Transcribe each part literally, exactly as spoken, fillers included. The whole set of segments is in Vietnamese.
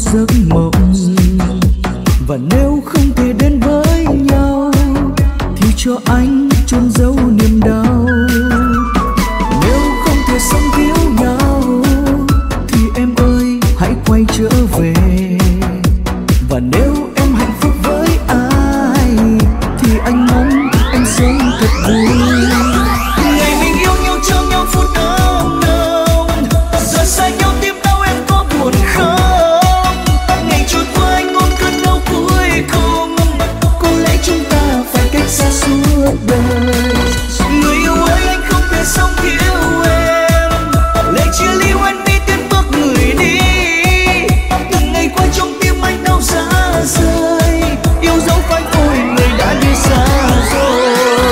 giấc mộng, và nếu không thể đến với nhau thì cho anh chôn giấu niềm đau. Nếu không thể sống thiếu nhau thì em ơi hãy quay trở về. Và nếu em hạnh phúc với ai thì anh mong em sống thật vui. Ngày mình yêu nhau cho nhau phút ấm nồng, giờ xa nhau tim đau em có buồn không? Ngày trôi qua anh ôm cơn đau cuối cùng, có lẽ chúng ta phải cách xa suốt đời. Người yêu ơi anh không thể sống thiếu em, lệ chia ly anh đi tiến bước người đi. Từng ngày qua trong tim anh đau giá rời, yêu dấu phai phôi người đã đi xa rồi.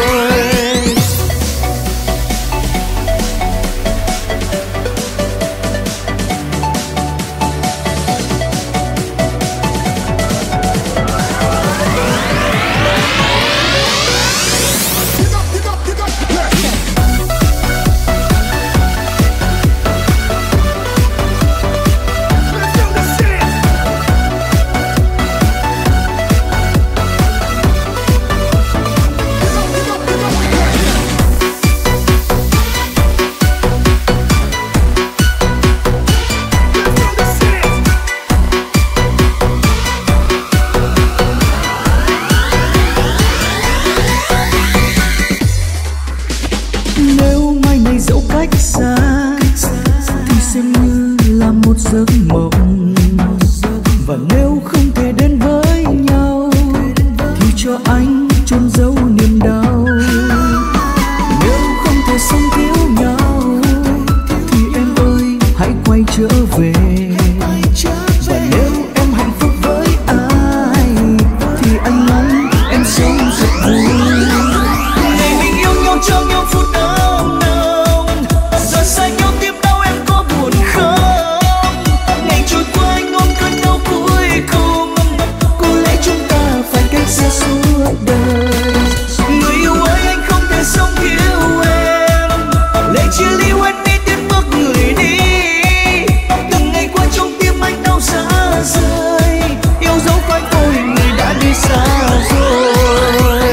Nếu mai này dẫu cách xa thì xem như là một giấc mộng, và nếu không thể đến với nhau thì cho anh chôn giấu niềm đau. Nếu không thể sống thiếu nhau thì em ơi hãy quay trở về. Và nếu em hạnh phúc với ai thì anh mong em sống thật vui. Ngày mình yêu nhau cho nhau phút ấm nồng, giờ xa nhau tim đau em có buồn không? Ngày trôi qua anh ôm cơn đau cuối cùng, có lẽ chúng ta phải cách xa suốt đời. Người yêu ơi anh không thể sống thiếu em, lệ chia ly anh đi tiến bước người đi. Từng ngày qua trong tim anh đau giá rời, yêu dấu phai phôi người đã đi xa rồi.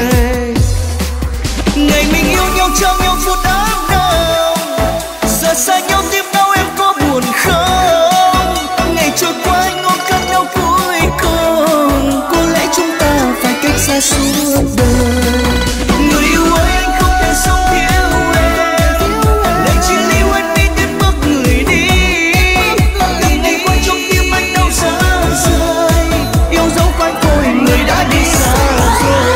Ngày mình yêu nhau cho nhau phút ấm nồng, giờ xa nhau tim đau em có buồn không? Ngày trôi qua anh ôm cơn đau cuối cùng, có lẽ chúng ta phải cách xa suốt đời. Người yêu ơi anh không thể sống thiếu em, lệ chia ly anh đi tiến bước người đi. Từng ngày qua trong tim anh đau giá rời, yêu dấu phai phôi người đã đi xa rồi.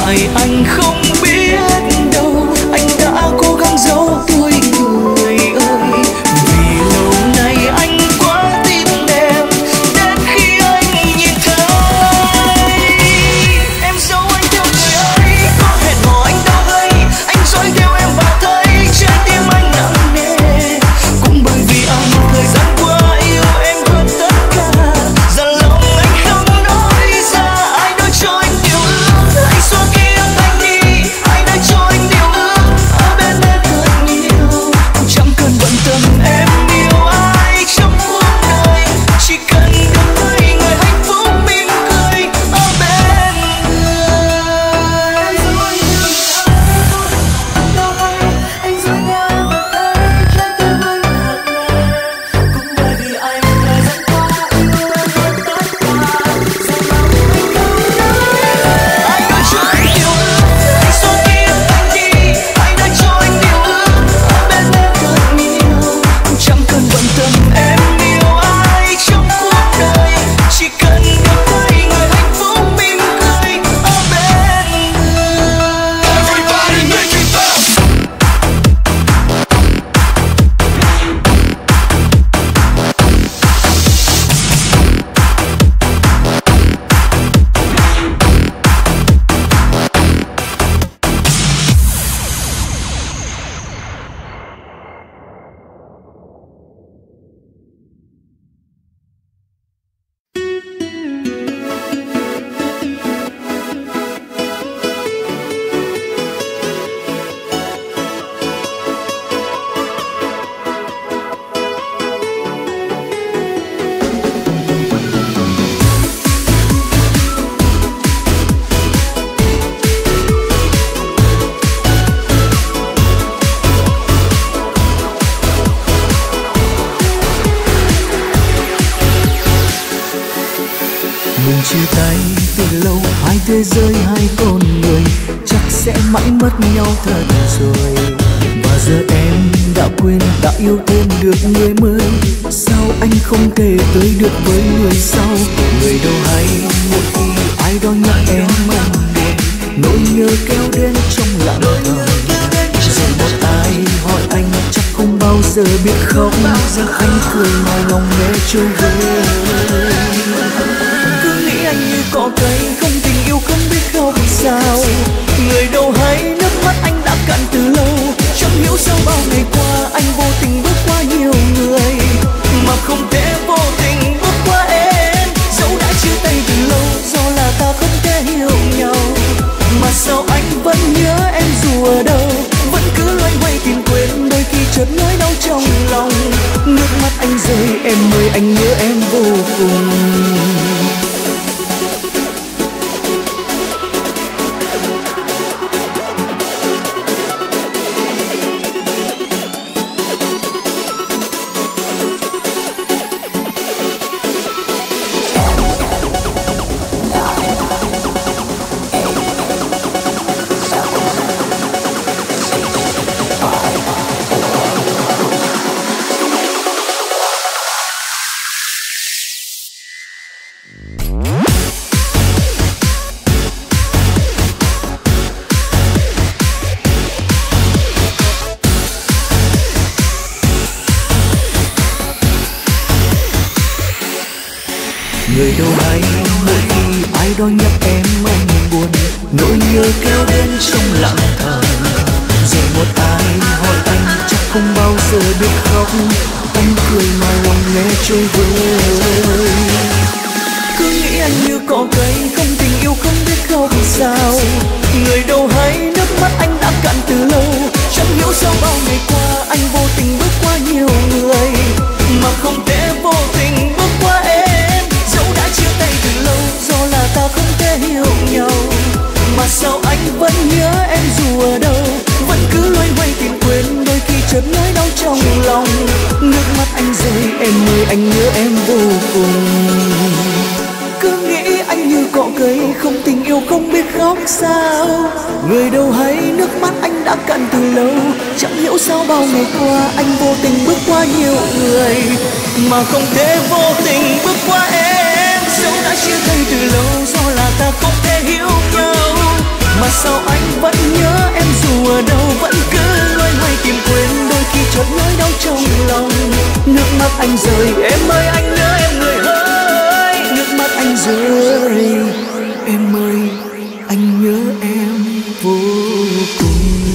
ngại anh không biết đâu, anh đã cố gắng giấu tôi người ơi. Vì lâu nay anh quá tin em, đến khi anh nhìn thấy em giấu anh theo người ấy. Có hẹn hò anh đâu gây, anh dõi theo em và thấy trái tim anh nặng nề. Cũng bởi vì anh thời gian qua yêu em hơn tất cả, dằn lòng anh không nói ra. Ai đã cho anh điều ước, anh xóa ký ức anh đi. Ai đã cho anh điều ước, ở bên em thật nhiều. Chẳng cần bận tâm em yêu ai trong cuộc đời, chỉ cần được thấy người hạnh phúc mỉm cười ở bên người. Anh dõi theo em và thấy trái tim anh nặng nề. Cũng bởi vì anh thời gian qua yêu em hơn tất cả, dằn lòng anh không nói ra. Ai đã cho anh điều ước, anh xóa ký ức anh đi. Ai đã cho anh điều ước, ở bên em thật nhiều. Chẳng cần bận tâm em yêu ai trong cuộc đời, chỉ cần được thấy người hạnh phúc mỉm cười ở bên người. Everybody make it bounce. Mình chia tay từ lâu, hai thế giới hai con người chắc sẽ mãi mất nhau thật rồi. Và giờ em đã quên đã yêu thêm được người mới, sao anh không thể tới được với người sau? Người đâu hay một khi ai đó nhắc em mang buồn, nỗi nhớ kéo đến trong lặng thầm. Rồi một ai hỏi anh chắc không bao giờ biết khóc, anh cười ngoài lòng nghe trôi về. Cứ nghĩ anh như cỏ cây không tình yêu không biết khóc sao. Người đâu hay nước mắt anh đã cạn từ lâu, chẳng hiểu sao bao ngày qua anh vô tình bước qua nhiều người, mà không thể vô tình bước qua em. Dẫu đã chia tay từ lâu do là ta không thể hiểu nhau, mà sao anh vẫn nhớ em dù ở đâu. Vẫn cứ loay hoay tìm quên, đôi khi chợt nỗi đau trong lòng. Nước mắt anh rơi em ơi, anh nhớ em vô cùng. Người đâu hay mỗi khi ai đó nhắc em anh buồn, nỗi nhớ kéo đến trong lặng thầm. Rồi một ai hỏi anh chắc không bao giờ biết khóc, anh cười mà lòng nghe trôi vơi. Cứ nghĩ anh như cỏ cây không tình yêu không biết khóc sao. Người đâu hay nước mắt anh đã cạn từ lâu, chẳng hiểu sao bao ngày qua anh vô tình bước qua nhiều người, mà không thể vô tình bước qua em. Dẫu đã chia tay từ lâu do là ta không thể hiểu nhau, mà sao anh vẫn nhớ em dù ở đâu. Vẫn cứ loay hoay tìm quên, đôi khi chợt nỗi đau trong lòng. Nước mắt anh rơi em ơi, anh nhớ em vô cùng. Cứ nghĩ anh như cỏ cây không tình yêu không biết khóc sao. Người đâu hay nước mắt anh đã cạn từ lâu, chẳng hiểu sao bao ngày qua anh vô tình bước qua nhiều người, mà không thể vô tình bước qua em. Dẫu đã chia tay từ lâu do là ta không thể hiểu nhau, mà sao anh vẫn nhớ em dù ở đâu vẫn cứ loay hoay tìm quên, đôi khi chợt nỗi đau trong lòng. Nước mắt anh rơi em ơi anh nhớ em người ơi, nước mắt anh rơi em ơi anh nhớ em vô cùng.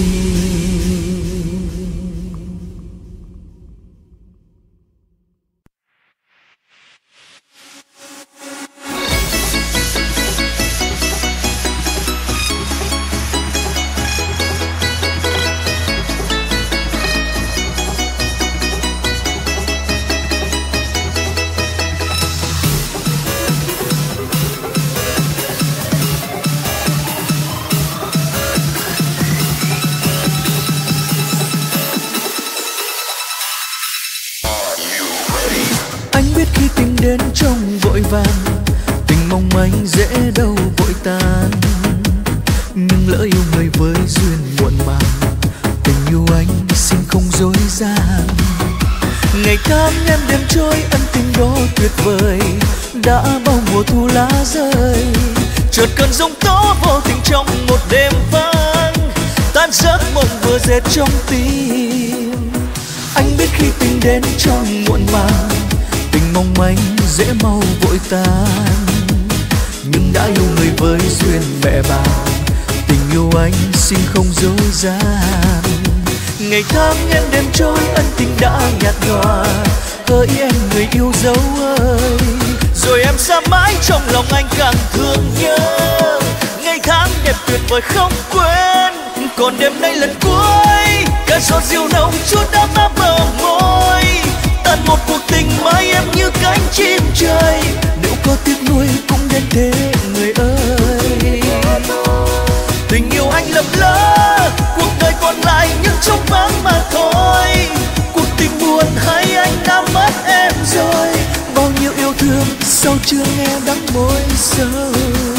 Đến trong vội vàng, tình mong manh dễ đâu vội tan. Nhưng lỡ yêu người với duyên muộn màng, tình yêu anh xin không dối gian. Ngày tháng em đêm trôi ân tình đó tuyệt vời, đã bao mùa thu lá rơi. Chợt cơn giông tố vô tình trong một đêm vắng, tan giấc mộng vừa dệt trong tim. Anh biết khi tình đến trong muộn màng, tình mong manh dễ mau vội tan. Nhưng đã yêu người với duyên mẹ bàng, tình yêu anh xin không dối gian. Ngày tháng em đêm trôi ân tình đã nhạt nhòa, hỡi em người yêu dấu ơi. Rồi em xa mãi trong lòng anh càng thương nhớ, ngày tháng đẹp tuyệt vời không quên. Còn đêm nay lần cuối, cả giọt rượu nồng chút đắm áp bờ môi. Tận một cuộc tình mãi em như cánh chim trời, nếu có tiếc nuối cũng đến thế người ơi. Tình yêu anh lầm lỡ, cuộc đời còn lại những trống vắng mà thôi. Cuộc tình buồn hay anh đã mất em rồi, bao nhiêu yêu thương sao chưa nghe đắng môi sâu.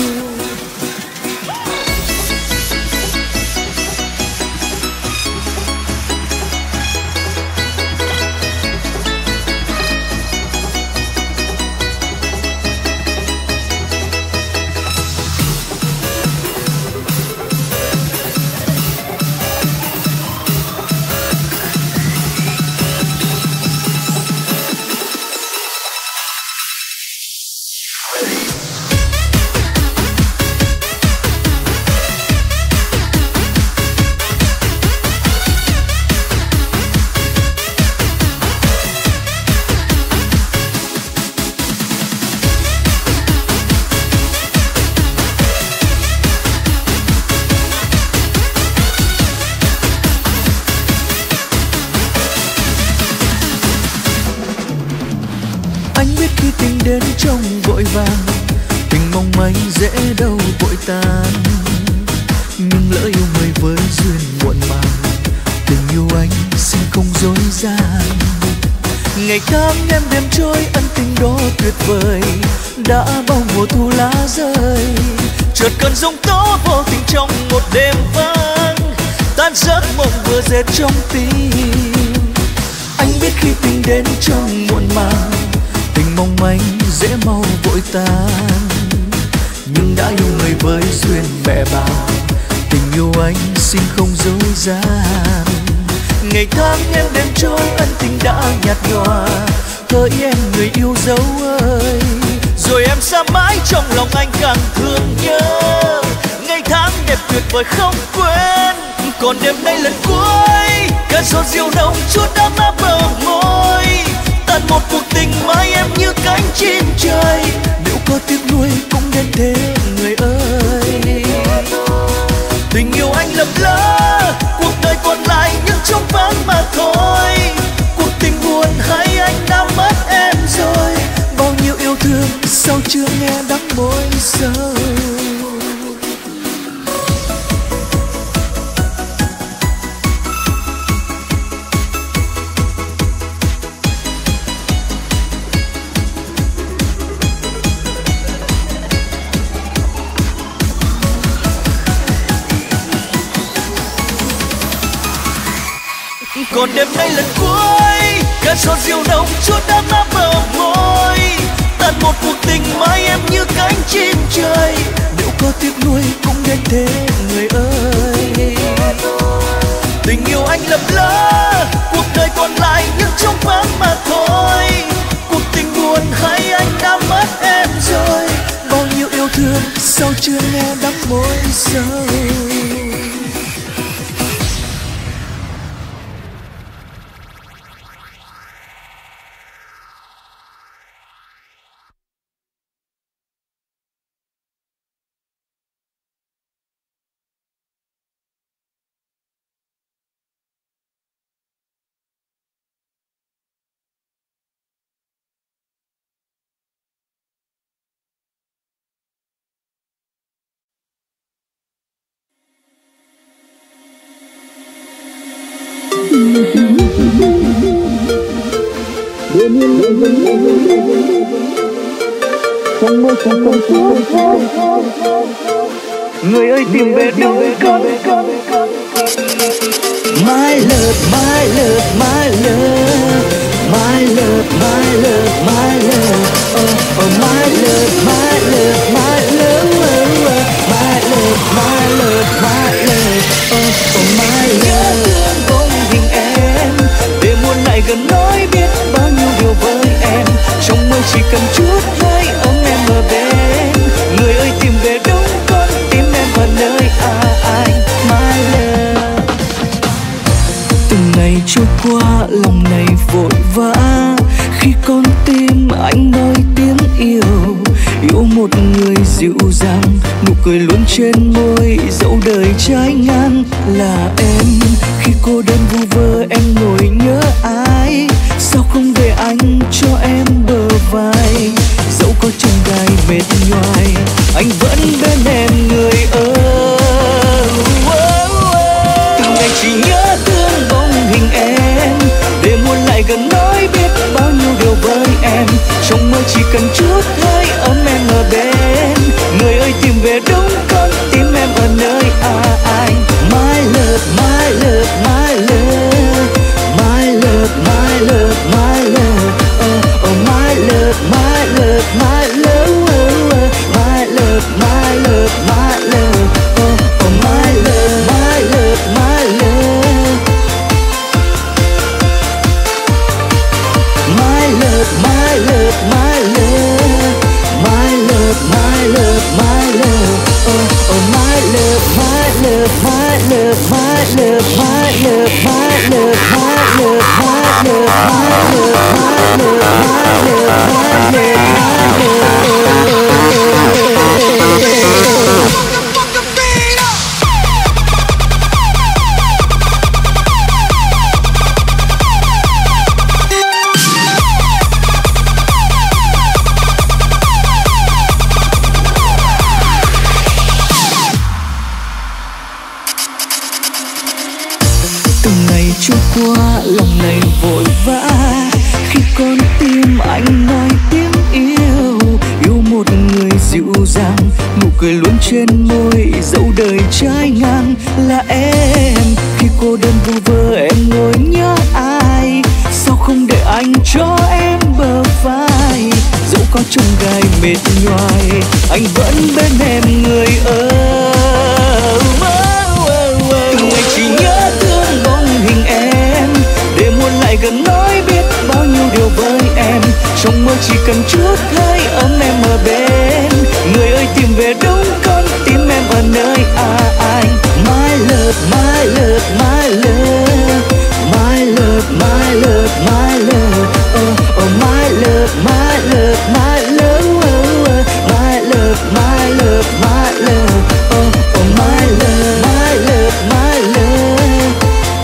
Đến trong vội vàng, tình mong manh dễ đâu vội tan. Nhưng lỡ yêu người với duyên muộn màng, tình yêu anh xin không dối gian. Ngày tháng em đêm trôi ân tình đó tuyệt vời, đã bao mùa thu lá rơi. Chợt cơn giông tố vô tình trong một đêm vắng, tan giấc mộng vừa dệt trong tim. Anh biết khi tình đến trong muộn màng, tình mong manh dễ mau vội tan. Nhưng đã yêu người với duyên mẹ bàng, tình yêu anh xin không dối gian. Ngày tháng em đêm trôi ân tình đã nhạt nhòa, hỡi em người yêu dấu ơi. Rồi em xa mãi trong lòng anh càng thương nhớ, ngày tháng đẹp tuyệt vời không quên. Còn đêm nay lần cuối, cả giọt rượu nồng chút đắm áp bờ môi. Tận một cuộc tình mãi em như cánh chim trời, nếu có tiếc nuối cũng đến thế người ơi. Tình yêu anh lầm lỡ, cuộc đời còn lại những trống vắng mà thôi. Cuộc tình buồn hay anh đã mất em rồi, bao nhiêu yêu thương sao chưa nghe đắng môi sâu. Còn đêm nay lần cuối, cả giọt rượu nồng chút đắm áp bờ môi. Tận một cuộc tình mãi em như cánh chim trời, nếu có tiếc nuối cũng đến thế người ơi. Tình yêu anh lầm lỡ, cuộc đời còn lại những trong vắng mà thôi. Cuộc tình buồn hay anh đã mất em rồi, bao nhiêu yêu thương sao chưa nghe đắng môi sâu. Người ơi tìm về đâu con. My love, my love, my love, my love, my love, my love, oh oh my love, my love, my love, my love, my love, my love, oh oh my love. Nhớ thương bóng hình em, để muốn lại gần nói biết bao nhiêu điều với em. Trong mơ chỉ cần chút hơi ấm em ở bên. Người ơi tìm về đâu con, tìm em ở nơi ai, my love. Từng ngày trôi qua lòng này vội vã, khi con tim anh nói tiếng yêu. Yêu một người dịu dàng, nụ cười luôn trên môi, dẫu đời trái ngang là em. Khi cô đơn vu vơ em ngồi nhớ ai, sao không để anh cho em bờ vai. Dẫu có chân gai mệt nhoài, anh vẫn bên em người ơi. Từng ngày chỉ nhớ thương bóng hình em, để muốn lại gần nói biết bao nhiêu điều với em. Trong mơ chỉ cần chút hơi ấm em ở bên. Người ơi tìm về đúng con, tìm em ở nơi ai. My love, my love, my love, my love, my love, my love, oh oh my love, my love, my love, my love, my love, my love, oh oh my love, my love, my love, my love, my love, my love, my love, my love, my love, oh oh my love, my love, my love, my love, my love, my love, my love, my love, my love, my love, my love, my love. Trôi qua lòng này vội vã, khi con tim anh nói tiếng yêu. Yêu một người dịu dàng, nụ cười luôn trên môi, dẫu đời trái ngang là em. Khi cô đơn vu vơ em ngồi nhớ ai, sao không để anh cho em bờ vai. Dẫu có chông gai mệt nhoài, anh vẫn bên em người ơi. Từng ngày chỉ nhớ thương bóng hình em, để muốn lại gần nói biết bao nhiêu điều với em. Trong mơ chỉ cần chút hơi ấm em ở bên. Người ơi tìm về đúng con, tìm em ở nơi ai. My love, my love, my love, my love, my love, my love, oh oh my love, my love, my love, my love, my love, my love, oh oh my love, my love, my love,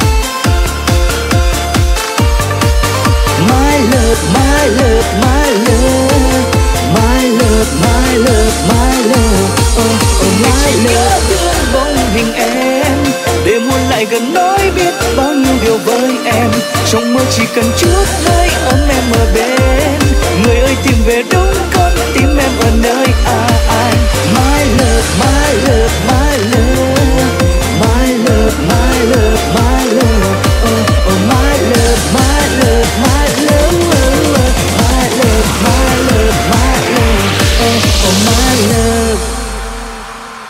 my love, my love, my love, my love, my love, my love, oh oh my love. Thương bóng hình em, để muốn lại gần nói biết bao nhiêu điều với em. Trong mơ chỉ cần chút hơi ấm em ở bên. Người ơi tìm về đúng con, tìm em ở nơi ai. My love, my love, my love, my love, my love, my love, oh oh my love, my love, my love, my love, my love, my love, oh oh my love.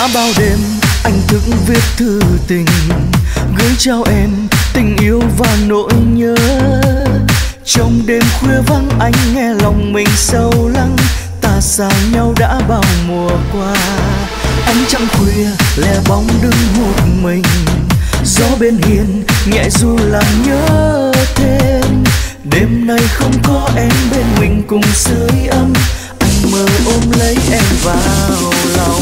Đã bao đêm anh thức viết thư tình, gửi trao em tình yêu và nỗi nhớ. Trong đêm khuya vắng anh nghe lòng mình sâu lắng, ta xa nhau đã bao mùa qua. Ánh trăng khuya lẻ bóng đứng một mình, gió bên hiên nhẹ ru làm nhớ thêm. Đêm nay không có em bên mình cùng sưởi ấm, anh mơ ôm lấy em vào lòng.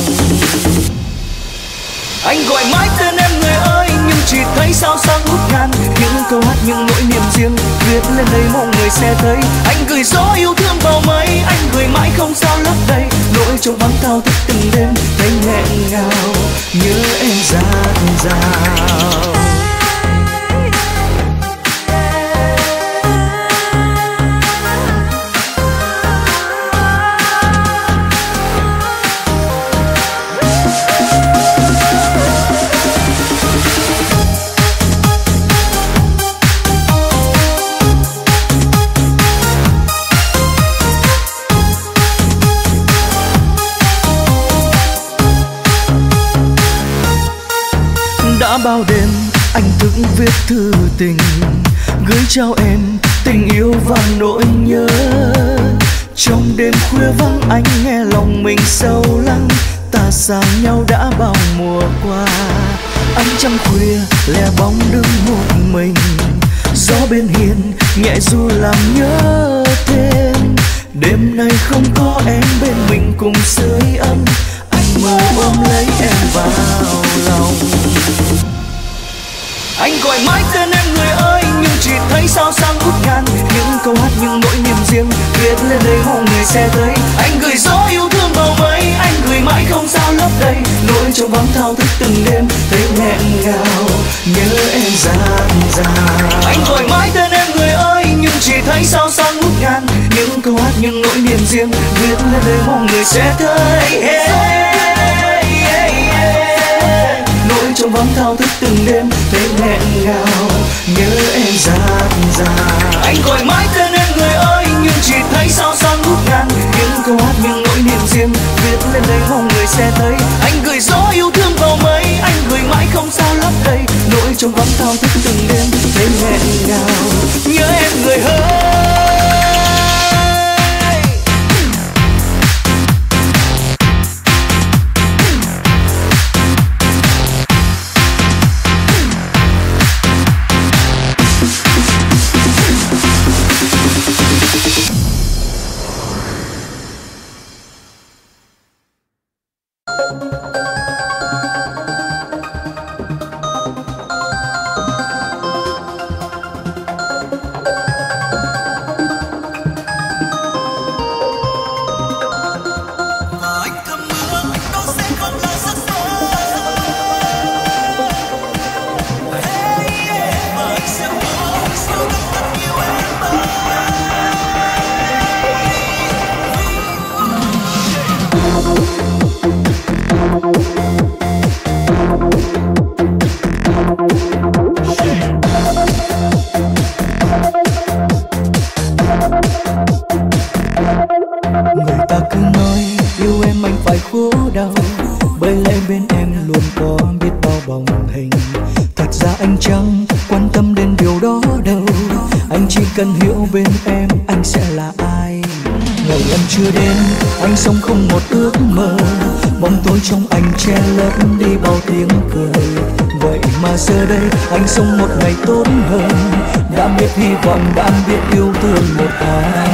Anh gọi mãi tên em người ơi, nhưng chỉ thấy sao sáng ngút ngàn. Những câu hát những nỗi niềm riêng viết lên đây mong người sẽ thấy. Anh gửi gió yêu thương vào mây, anh gửi mãi không sao lấp đầy nỗi trong vắng thao thức từng đêm. Thấy nghẹn ngào nhớ em dạt dào. Đã bao đêm anh thức viết thư tình, gửi trao em tình yêu và nỗi nhớ. Trong đêm khuya vắng anh nghe lòng mình sâu lắng, ta xa nhau đã bao mùa qua. Ánh trăng khuya lẻ bóng đứng một mình, gió bên hiên nhẹ ru làm nhớ thêm. Đêm nay không có em bên mình cùng sưởi ấm, anh mơ ôm lấy em vào lòng. Anh gọi mãi tên em người ơi, nhưng chỉ thấy sao sáng ngút ngàn. Những câu hát những nỗi niềm riêng viết lên đây mong người sẽ thấy. Anh gửi gió yêu thương vào mây, anh gửi mãi không sao lấp đầy nỗi trong vắng thao thức từng đêm. Thấy nghẹn ngào nhớ em dạt dào. Anh gọi mãi tên em người ơi, nhưng chỉ thấy sao sáng ngút ngàn. Những câu hát những nỗi niềm riêng viết lên đây mong người sẽ thấy. Hey, hey, hey, hey. Nỗi trong vắng thao thức từng đêm. Thấy nghẹn ngào nhớ em dạt dào. Anh gọi mãi tên em người ơi, nhưng chỉ thấy sao sáng ngút ngàn. Những câu hát những nỗi niềm riêng viết lên đây mong người sẽ thấy. Anh gửi gió yêu thương vào mây, anh gửi mãi không sao lấp đầy nỗi trong vắng thao thức từng đêm. Thấy nghẹn ngào nhớ em người ơi. Cần hiểu bên em anh sẽ là ai. Ngày em chưa đến anh sống không một ước mơ, bóng tối trong anh che lấp đi bao tiếng cười. Vậy mà giờ đây anh sống một ngày tốt hơn, đã biết hy vọng, đã biết yêu thương một ai.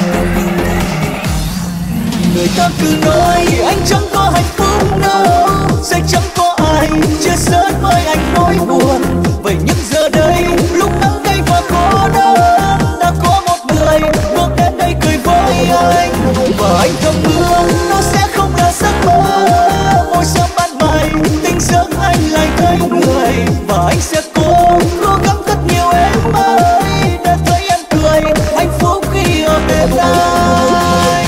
Người ta cứ nói anh chẳng có hạnh phúc đâu, sẽ chẳng có ai chia sẻ với anh nỗi buồn. Vậy nhưng giờ đây lúc nắng cay và khó đau, đã có một người bước đến đây cười với anh. Và anh thầm mưa nó sẽ không là giấc mơ, mỗi sớm ban mai tình giấc anh lại thấy người. Và anh sẽ cố cố gắng thật nhiều em ơi, để thấy em cười hạnh phúc khi ở bên anh.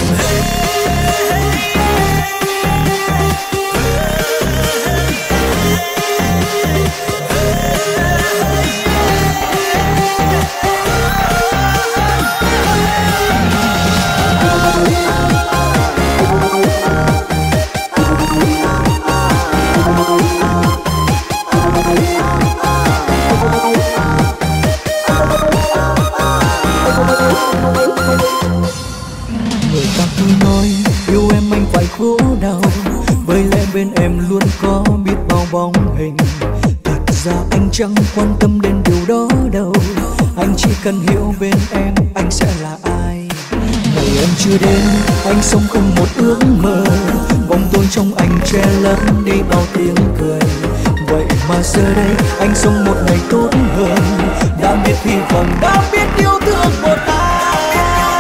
bao bóng hình. Thật ra anh chẳng quan tâm đến điều đó đâu, anh chỉ cần hiểu bên em anh sẽ là ai. Ngày em chưa đến anh sống không một ước mơ, bóng tối trong anh che lấp đi bao tiếng cười. Vậy mà giờ đây anh sống một ngày tốt hơn, đã biết hy vọng, đã biết yêu thương một ai.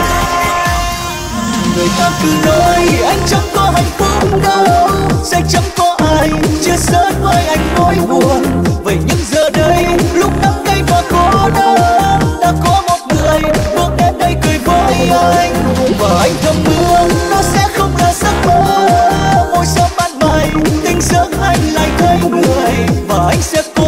Người ta cứ nói anh chẳng có hạnh phúc đâu, sẽ chẳng có ai chia sẻ với anh nỗi buồn. Vậy nhưng giờ đây lúc nắng cay và cô đơn, đã có một người bước đến đây cười với anh. Và anh thầm mưa nó sẽ không là giấc mơ, mỗi sớm ban mai tình giấc anh lại thấy người. Và anh sẽ